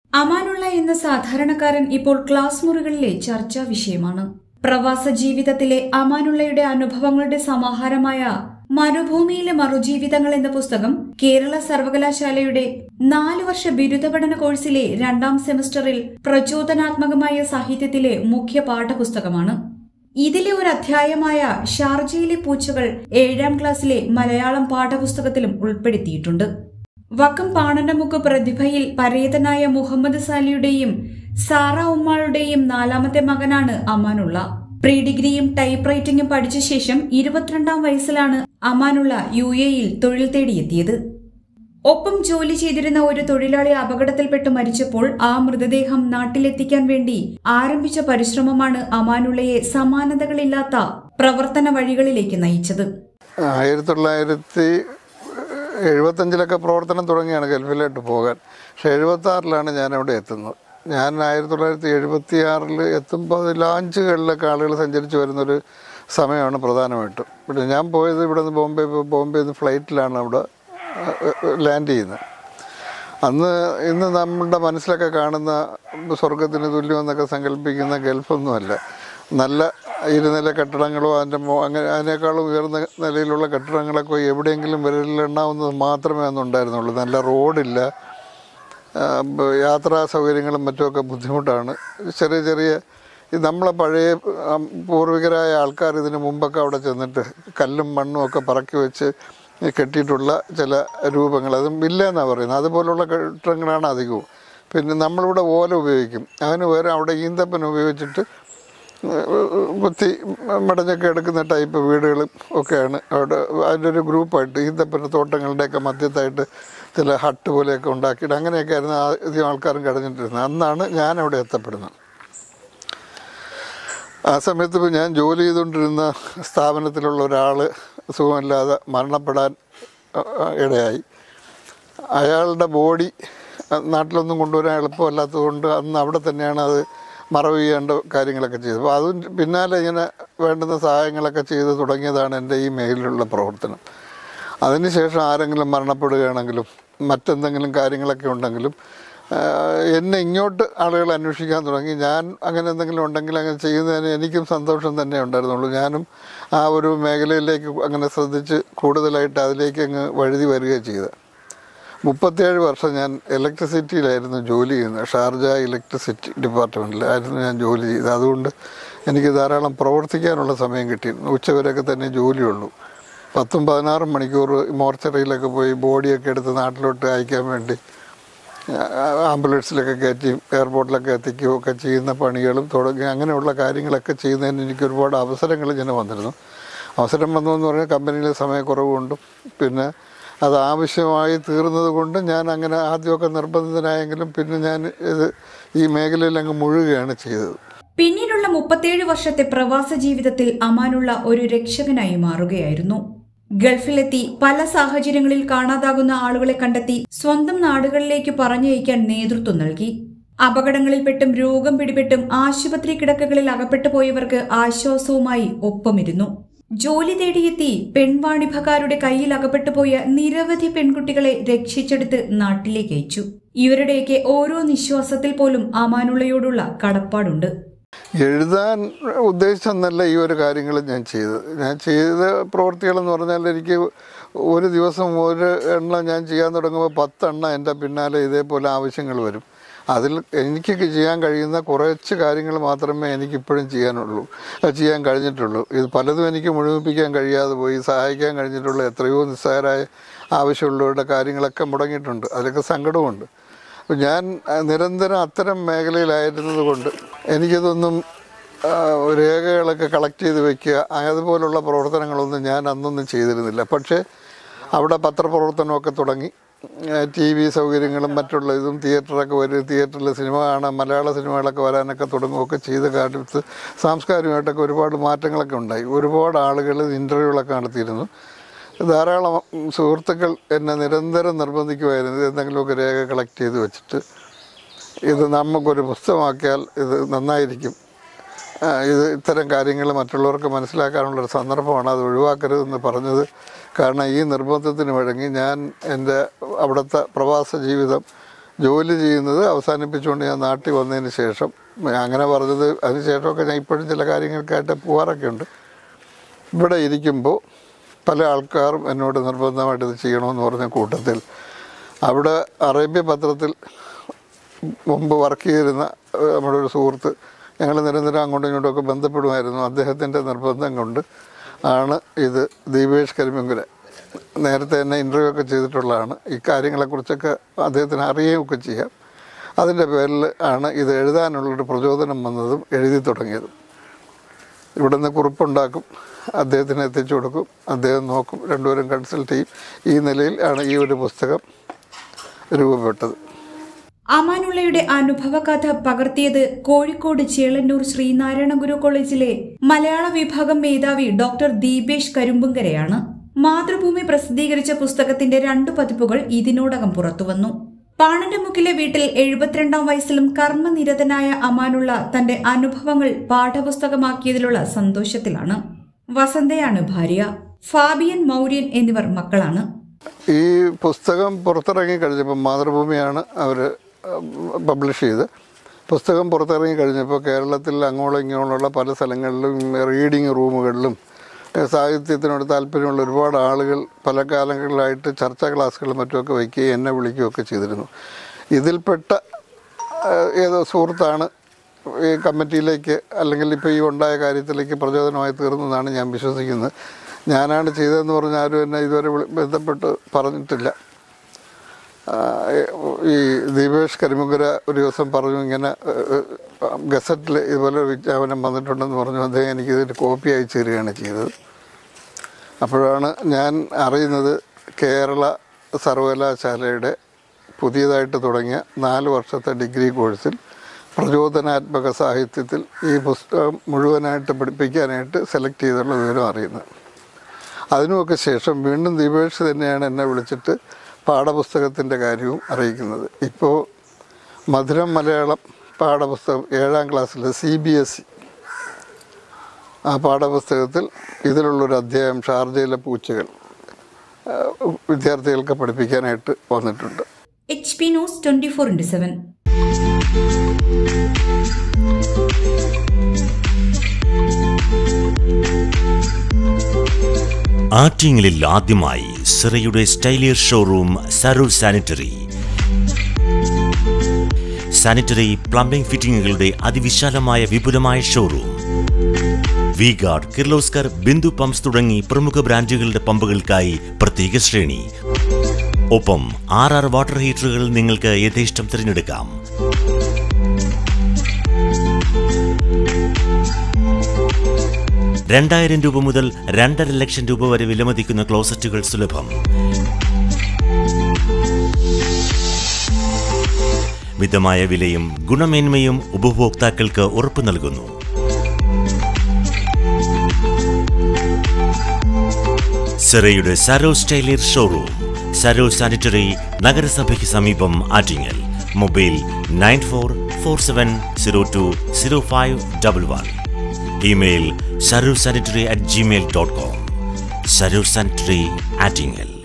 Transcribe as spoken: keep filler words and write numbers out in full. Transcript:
അമാനുള്ള എന്ന സാധാരണക്കാരൻ ഇപ്പോൾ ക്ലാസ് മുറികളിലെ ചർച്ചാ വിഷയമാണ്. പ്രവാസ ജീവിതത്തിലെ അമാനുള്ളയുടെ അനുഭവങ്ങളുടെ സമാഹാരമായ മരുഭൂമിയിലെ മറുജീവിതങ്ങൾ എന്ന പുസ്തകം കേരള സർവകലാശാലയുടെ നാലു വർഷ ബിരുദ പഠന കോഴ്സിലെ രണ്ടാം സെമസ്റ്ററിൽ പ്രചോദനാത്മകമായ സാഹിത്യത്തിലെ മുഖ്യ പാഠപുസ്തകമാണ്. ഇതിലെ ഒരു അധ്യായമായ ഷാർജയിലെ പൂച്ചകൾ ഏഴാം ക്ലാസ്സിലെ മലയാളം പാഠപുസ്തകത്തിലും ഉൾപ്പെടുത്തിയിട്ടുണ്ട്. വക്കം പാണനമുക്ക് പ്രതിഭയിൽ പരേതനായ മുഹമ്മദ് സാലിയുടെയും സാറ ഉമ്മാളുടെയും നാലാമത്തെ മകനാണ് അമാനുള്ള. പ്രീ ഡിഗ്രിയും ടൈപ്പ് റൈറ്റിംഗും പഠിച്ച ശേഷം ഇരുപത്തിരണ്ടാം വയസ്സിലാണ് അമാനുള്ള യു എയിൽ തൊഴിൽ തേടിയെത്തിയത്. ഒപ്പം ജോലി ചെയ്തിരുന്ന ഒരു തൊഴിലാളി അപകടത്തിൽപ്പെട്ട് മരിച്ചപ്പോൾ ആ മൃതദേഹം നാട്ടിലെത്തിക്കാൻ വേണ്ടി ആരംഭിച്ച പരിശ്രമമാണ് അമാനുള്ളയെ സമാനതകളില്ലാത്ത പ്രവർത്തന വഴികളിലേക്ക് നയിച്ചത്. ആയിരത്തി തൊള്ളായിരത്തി എഴുപത്തഞ്ചിലൊക്കെ പ്രവർത്തനം തുടങ്ങിയാണ് ഗൾഫിലോട്ട് പോകാൻ. പക്ഷെ എഴുപത്തി ആറിലാണ് ഞാൻ അവിടെ എത്തുന്നത്. ഞാൻ ആയിരത്തി തൊള്ളായിരത്തി എഴുപത്തി ആറിൽ എത്തുമ്പോൾ ലാഞ്ചുകളിലൊക്കെ ആളുകൾ സഞ്ചരിച്ച് വരുന്നൊരു സമയമാണ് പ്രധാനമായിട്ടും. പിന്നെ ഞാൻ പോയത് ഇവിടെ നിന്ന് ബോംബെ ബോംബെ നിന്ന് ഫ്ലൈറ്റിലാണ് അവിടെ ലാൻഡ് ചെയ്യുന്നത്. അന്ന് ഇന്ന് നമ്മളുടെ മനസ്സിലൊക്കെ കാണുന്ന സ്വർഗത്തിന് തുല്യമെന്നൊക്കെ സങ്കല്പിക്കുന്ന ഗൾഫൊന്നുമല്ല. നല്ല ഇരുനില കെട്ടിടങ്ങളോ അതിൻ്റെ അങ്ങനെ അതിനേക്കാളും ഉയർന്ന നിലയിലുള്ള കെട്ടിടങ്ങളൊക്കെ എവിടെയെങ്കിലും വിരലിലെണ്ണാവുന്നത് മാത്രമേ അന്നുണ്ടായിരുന്നുള്ളൂ. നല്ല റോഡില്ല, യാത്രാ സൗകര്യങ്ങളും മറ്റുമൊക്കെ ബുദ്ധിമുട്ടാണ്. ചെറിയ ചെറിയ നമ്മളെ പഴയ പൂർവികരായ ആൾക്കാർ ഇതിന് മുമ്പൊക്കെ അവിടെ ചെന്നിട്ട് കല്ലും മണ്ണും ഒക്കെ പറക്കി വെച്ച് കെട്ടിയിട്ടുള്ള ചില രൂപങ്ങൾ, അതും ഇല്ല എന്നാണ് പറയുന്നത്. അതുപോലുള്ള കെട്ടിടങ്ങളാണ് അധികവും. പിന്നെ നമ്മളിവിടെ ഓല ഉപയോഗിക്കും, അതിന് വേറെ അവിടെ ഈന്തപ്പന ഉപയോഗിച്ചിട്ട് കുത്തി മടഞ്ഞൊക്കെ എടുക്കുന്ന ടൈപ്പ് വീടുകളും ഒക്കെയാണ് അവിടെ. അതിൻ്റെ ഒരു ഗ്രൂപ്പായിട്ട് ഈന്തപ്പന തോട്ടങ്ങളുടെയൊക്കെ മധ്യത്തായിട്ട് ചില ഹട്ട് പോലെയൊക്കെ ഉണ്ടാക്കിയിട്ട് അങ്ങനെയൊക്കെ ആയിരുന്നു ആദ്യം ആൾക്കാരും കഴിഞ്ഞിട്ടിരുന്നത്. അന്നാണ് ഞാൻ അവിടെ എത്തപ്പെടുന്നത്. ആ സമയത്ത് ഇപ്പോൾ ഞാൻ ജോലി ചെയ്തുകൊണ്ടിരുന്ന സ്ഥാപനത്തിലുള്ള ഒരാൾ സുഖമില്ലാതെ മരണപ്പെടാൻ ഇടയായി. അയാളുടെ ബോഡി നാട്ടിലൊന്നും കൊണ്ടുവരാൻ എളുപ്പമല്ലാത്തതുകൊണ്ട് അന്ന് അവിടെ തന്നെയാണ് അത് മറവ് ചെയ്യേണ്ട കാര്യങ്ങളൊക്കെ ചെയ്തത്. അപ്പോൾ അതും പിന്നാലെ ഇങ്ങനെ വേണ്ടുന്ന സഹായങ്ങളൊക്കെ ചെയ്ത് തുടങ്ങിയതാണ് എൻ്റെ ഈ മേഖലയിലുള്ള പ്രവർത്തനം. അതിനുശേഷം ആരെങ്കിലും മരണപ്പെടുകയാണെങ്കിലും മറ്റെന്തെങ്കിലും കാര്യങ്ങളൊക്കെ ഉണ്ടെങ്കിലും എന്നെ ഇങ്ങോട്ട് ആളുകൾ അന്വേഷിക്കാൻ തുടങ്ങി. ഞാൻ അങ്ങനെ എന്തെങ്കിലും ഉണ്ടെങ്കിൽ അങ്ങനെ ചെയ്യുന്നതിന് എനിക്കും സന്തോഷം തന്നെ ഉണ്ടായിരുന്നുള്ളൂ. ഞാനും ആ ഒരു മേഖലയിലേക്ക് അങ്ങനെ ശ്രദ്ധിച്ച് കൂടുതലായിട്ട് അതിലേക്ക് അങ്ങ് വഴുതി വരികയും ചെയ്തത്. മുപ്പത്തിയേഴ് വർഷം ഞാൻ ഇലക്ട്രിസിറ്റിയിലായിരുന്നു ജോലി ചെയ്യുന്നത്. ഷാർജ ഇലക്ട്രിസിറ്റി ഡിപ്പാർട്ട്മെൻറ്റിലായിരുന്നു ഞാൻ ജോലി ചെയ്തത്. അതുകൊണ്ട് എനിക്ക് ധാരാളം പ്രവർത്തിക്കാനുള്ള സമയം കിട്ടിയിരുന്നു. ഉച്ചവരെയൊക്കെ തന്നെ ജോലിയുള്ളൂ. പത്തും പതിനാറും മണിക്കൂർ മോർച്ചറിയിലൊക്കെ പോയി ബോഡിയൊക്കെ എടുത്ത് നാട്ടിലോട്ട് അയക്കാൻ വേണ്ടി ആംബുലൻസിലൊക്കെ കയറ്റി എയർപോർട്ടിലൊക്കെ എത്തിക്കുകയോ ഒക്കെ ചെയ്യുന്ന പണികളും തുടങ്ങി അങ്ങനെയുള്ള കാര്യങ്ങളൊക്കെ ചെയ്യുന്നതിന് എനിക്ക് ഒരുപാട് അവസരങ്ങൾ ഇങ്ങനെ വന്നിരുന്നു. അവസരം വന്നു എന്ന് പറഞ്ഞാൽ കമ്പനിയിലെ സമയക്കുറവുകൊണ്ടും പിന്നെ അത് ആവശ്യമായി തീർന്നത് കൊണ്ട് ഞാൻ അങ്ങനെ ആദ്യമൊക്കെ നിർബന്ധിതനായെങ്കിലും പിന്നെ ഞാൻ ഇത് ഈ മേഖലയിൽ അങ്ങ് മുഴുകയാണ് ചെയ്തത്. പിന്നീടുള്ള മുപ്പത്തിയേഴ് വർഷത്തെ പ്രവാസ ജീവിതത്തിൽ അമാനുള്ള ഒരു രക്ഷകനായി മാറുകയായിരുന്നു. ഗൾഫിലെത്തി പല സാഹചര്യങ്ങളിൽ കാണാതാകുന്ന ആളുകളെ കണ്ടെത്തി സ്വന്തം നാടുകളിലേക്ക് പറഞ്ഞയക്കാൻ നേതൃത്വം നൽകി. അപകടങ്ങളിൽപ്പെട്ടും രോഗം പിടിപെട്ടും ആശുപത്രി കിടക്കകളിൽ അകപ്പെട്ടു പോയവർക്ക് ആശ്വാസവുമായി ഒപ്പമിരുന്നു. ജോലി തേടിയെത്തി പെൺവാണിഭക്കാരുടെ കയ്യിൽ അകപ്പെട്ടുപോയ നിരവധി പെൺകുട്ടികളെ രക്ഷിച്ചെടുത്ത് നാട്ടിലേക്ക് അയച്ചു. ഇവരുടെയൊക്കെ ഓരോ നിശ്വാസത്തിൽ പോലും അമാനുള്ളയോടുള്ള കടപ്പാടുണ്ട്. എഴുതാൻ ഉദ്ദേശിച്ചെന്നല്ല ഈ ഒരു കാര്യങ്ങൾ ഞാൻ ചെയ്തത്. ഞാൻ ചെയ്ത പ്രവൃത്തികളെന്ന് പറഞ്ഞാൽ എനിക്ക് ഒരു ദിവസം ഒരു എണ്ണ ഞാൻ ചെയ്യാൻ തുടങ്ങുമ്പോൾ പത്തെണ്ണ എൻ്റെ പിന്നാലെ ഇതേപോലെ ആവശ്യങ്ങൾ വരും. അതിൽ എനിക്ക് ചെയ്യാൻ കഴിയുന്ന കുറച്ച് കാര്യങ്ങൾ മാത്രമേ എനിക്കിപ്പോഴും ചെയ്യാനുള്ളൂ ചെയ്യാൻ കഴിഞ്ഞിട്ടുള്ളൂ. ഇത് പലതും എനിക്ക് മുഴുമിപ്പിക്കാൻ കഴിയാതെ പോയി. സഹായിക്കാൻ കഴിഞ്ഞിട്ടുള്ള എത്രയോ നിസ്സാരമായ ആവശ്യമുള്ളവരുടെ കാര്യങ്ങളൊക്കെ മുടങ്ങിയിട്ടുണ്ട്. അതിലൊക്കെ സങ്കടമുണ്ട്. ഞാൻ നിരന്തരം അത്തരം മേഖലയിലായിരുന്നത് കൊണ്ട് എനിക്കിതൊന്നും രേഖകളൊക്കെ കളക്ട് ചെയ്ത് വയ്ക്കുക അതുപോലുള്ള പ്രവർത്തനങ്ങളൊന്നും ഞാൻ അന്നൊന്നും ചെയ്തിരുന്നില്ല. പക്ഷേ അവിടെ പത്രപ്രവർത്തനമൊക്കെ തുടങ്ങി. ടി വി സൗകര്യങ്ങളും മറ്റുള്ള ഇതും തിയേറ്ററൊക്കെ വരും, തിയേറ്ററിൽ സിനിമ കാണാൻ മലയാള സിനിമകളൊക്കെ വരാനൊക്കെ തുടങ്ങുകയൊക്കെ ചെയ്ത കാലത്ത് സാംസ്കാരികമായിട്ടൊക്കെ ഒരുപാട് മാറ്റങ്ങളൊക്കെ ഉണ്ടായി. ഒരുപാട് ആളുകൾ ഇൻ്റർവ്യൂകളൊക്കെ നടത്തിയിരുന്നു. ധാരാളം സുഹൃത്തുക്കൾ എന്നെ നിരന്തരം നിർബന്ധിക്കുമായിരുന്നു എന്തെങ്കിലുമൊക്കെ രേഖ കളക്ട് ചെയ്ത് വെച്ചിട്ട് ഇത് നമുക്കൊരു പുസ്തകമാക്കിയാൽ ഇത് നന്നായിരിക്കും, ഇത് ഇത്തരം കാര്യങ്ങൾ മറ്റുള്ളവർക്ക് മനസ്സിലാക്കാനുള്ളൊരു സന്ദർഭമാണ്, അത് ഒഴിവാക്കരുതെന്ന് പറഞ്ഞത്. കാരണം ഈ നിർബന്ധത്തിന് വഴങ്ങി ഞാൻ എൻ്റെ അവിടുത്തെ പ്രവാസ ജീവിതം ജോലി ചെയ്യുന്നത് അവസാനിപ്പിച്ചുകൊണ്ട് ഞാൻ നാട്ടിൽ വന്നതിന് ശേഷം, അങ്ങനെ പറഞ്ഞത് അതിന് ശേഷമൊക്കെ ഞാൻ ഇപ്പോഴും ചില കാര്യങ്ങൾക്കായിട്ട് പോകാറൊക്കെ ഉണ്ട്. ഇവിടെ ഇരിക്കുമ്പോൾ പല ആൾക്കാരും എന്നോട് നിർബന്ധമായിട്ട് ഇത് ചെയ്യണമെന്ന് പറഞ്ഞ കൂട്ടത്തിൽ അവിടെ അറേബ്യ പത്രത്തിൽ മുമ്പ് വർക്ക് ചെയ്തിരുന്ന നമ്മുടെ ഒരു സുഹൃത്ത്, ഞങ്ങൾ നിരന്തരം അങ്ങോട്ടും ഇങ്ങോട്ടുമൊക്കെ ബന്ധപ്പെടുമായിരുന്നു. അദ്ദേഹത്തിൻ്റെ നിർബന്ധം കൊണ്ട് ആണ് ഇത് ദീപേഷ് കരിമ്പുങ്കര നേരത്തെ തന്നെ ഇൻ്റർവ്യൂ ഒക്കെ ചെയ്തിട്ടുള്ളതാണ്. ഈ കാര്യങ്ങളെക്കുറിച്ചൊക്കെ അദ്ദേഹത്തിന് അറിയുകയൊക്കെ ചെയ്യാം. അതിൻ്റെ പേരിൽ ആണ് ഇത് എഴുതാനുള്ളൊരു പ്രചോദനം വന്നതും എഴുതി തുടങ്ങിയതും. ഇവിടുന്ന് കുറിപ്പുണ്ടാക്കും, അദ്ദേഹത്തിന് എത്തിച്ചു കൊടുക്കും, അദ്ദേഹം നോക്കും, രണ്ടുപേരും കൺസൾട്ട് ചെയ്യും. ഈ നിലയിൽ ആണ് ഈ ഒരു പുസ്തകം രൂപപ്പെട്ടത്. അമാനുള്ളയുടെ അനുഭവകഥ പകർത്തിയത് കോഴിക്കോട് ചേളന്നൂർ ശ്രീനാരായണ ഗുരു കോളേജിലെ മലയാള വിഭാഗം മേധാവി ഡോക്ടർ ദീപേഷ് കരിമ്പുങ്കരയാണ്. മാതൃഭൂമി പ്രസിദ്ധീകരിച്ച പുസ്തകത്തിന്റെ രണ്ടു പതിപ്പുകൾ ഇതിനോടകം പുറത്തുവന്നു. പാണന്റെമുക്കിലെ വീട്ടിൽ എഴുപത്തിരണ്ടാം വയസ്സിലും കർമ്മനിരതനായ അമാനുള്ള തന്റെ അനുഭവങ്ങൾ പാഠപുസ്തകമാക്കിയതിലുള്ള സന്തോഷത്തിലാണ്. വസന്തയാണ് ഭാര്യ. ഫാബിയൻ, മൗര്യൻ എന്നിവർ മക്കളാണ്. ഈ പുസ്തകം പുറത്തിറങ്ങി കഴിഞ്ഞപ്പോൾ മാതൃഭൂമിയാണ് അവർ പബ്ലിഷ് ചെയ്ത്. പുസ്തകം പുറത്തിറങ്ങി കഴിഞ്ഞപ്പോൾ കേരളത്തിൽ അങ്ങോളം ഇങ്ങോളമുള്ള പല സ്ഥലങ്ങളിലും റീഡിങ് റൂമുകളിലും സാഹിത്യത്തിനോട് താല്പര്യമുള്ള ഒരുപാട് ആളുകൾ പല കാലങ്ങളിലായിട്ട് ചർച്ചാ ക്ലാസ്സുകളും മറ്റുമൊക്കെ വയ്ക്കുകയും എന്നെ വിളിക്കുകയൊക്കെ ചെയ്തിരുന്നു. ഇതിൽപ്പെട്ട ഏതോ സുഹൃത്താണ് ഈ കമ്മിറ്റിയിലേക്ക് അല്ലെങ്കിൽ ഇപ്പോൾ ഈ ഉണ്ടായ കാര്യത്തിലേക്ക് പ്രചോദനമായി തീർന്നതാണ് ഞാൻ വിശ്വസിക്കുന്നത്. ഞാനാണ് ചെയ്തതെന്ന് പറഞ്ഞാൽ ആരും എന്നെ ഇതുവരെ ബന്ധപ്പെട്ട് പറഞ്ഞിട്ടില്ല. ഈ ദീപേഷ് കരിമ്പുങ്കര ഒരു ദിവസം പറഞ്ഞു, ഇങ്ങനെ ഗസറ്റിൽ ഇതുപോലെ വിജ്ഞാപനം വന്നിട്ടുണ്ടെന്ന് പറഞ്ഞു. അദ്ദേഹം എനിക്കിതിൻ്റെ കോപ്പി അയച്ചു തരികയാണ് ചെയ്തത്. അപ്പോഴാണ് ഞാൻ അറിയുന്നത് കേരള സർവകലാശാലയുടെ പുതിയതായിട്ട് തുടങ്ങിയ നാല് വർഷത്തെ ഡിഗ്രി കോഴ്സിൽ പ്രചോദനാത്മക സാഹിത്യത്തിൽ ഈ പുസ്തകം മുഴുവനായിട്ട് പഠിപ്പിക്കാനായിട്ട് സെലക്ട് ചെയ്തുള്ള വിവരം അറിയുന്നത്. അതിനുമൊക്കെ ശേഷം വീണ്ടും ദീപേഷ് തന്നെയാണ് എന്നെ വിളിച്ചിട്ട് പാഠപുസ്തകത്തിൻ്റെ കാര്യവും അറിയിക്കുന്നത്. ഇപ്പോൾ മധുരം മലയാളം പാഠപുസ്തകം ഏഴാം ക്ലാസ്സിൽ സി ബി എസ് ഇ ആ പാഠപുസ്തകത്തിൽ ഇതിലുള്ളൊരു അധ്യായം ഷാർജയിലെ പൂച്ചകൾ വിദ്യാർത്ഥികൾക്ക് പഠിപ്പിക്കാനായിട്ട് വന്നിട്ടുണ്ട്. H P news twenty four into seven. ആറ്റിങ്ങലിൽ ആദ്യമായി സിറയുടെ സ്റ്റൈലിയർ showroom Saroor sanitary. Sanitary plumbing ഫിറ്റിംഗുകളുടെ അതിവിശാലമായ വിപുലമായ showroom. V Guard, Kirloskar, Bindu pumps തുടങ്ങി പ്രമുഖ ബ്രാൻഡുകളുടെ പമ്പുകൾക്കായി പ്രത്യേക ശ്രേണി. ഒപ്പം ആർ ആർ വാട്ടർ ഹീറ്ററുകൾ നിങ്ങൾക്ക് യഥേഷ്ടം തിരഞ്ഞെടുക്കാം. രണ്ടായിരം രൂപ മുതൽ രണ്ടര ലക്ഷം രൂപ വരെ വിലമതിക്കുന്ന ക്ലോസറ്റുകൾ സുലഭം. മിതമായ വിലയും ഗുണമേന്മയും ഉപഭോക്താക്കൾക്ക് ഉറപ്പു നൽകുന്നു. സിറയുടെ സരോ സ്റ്റൈലിയർ ഷോറൂം, സരോ സാനിറ്ററി, നഗരസഭയ്ക്ക് സമീപം, Attingal. Mobile nine four four seven zero two zero five double one. Email Saroor sanitary at Gmail dot com. Saroor sanitary, Attingal.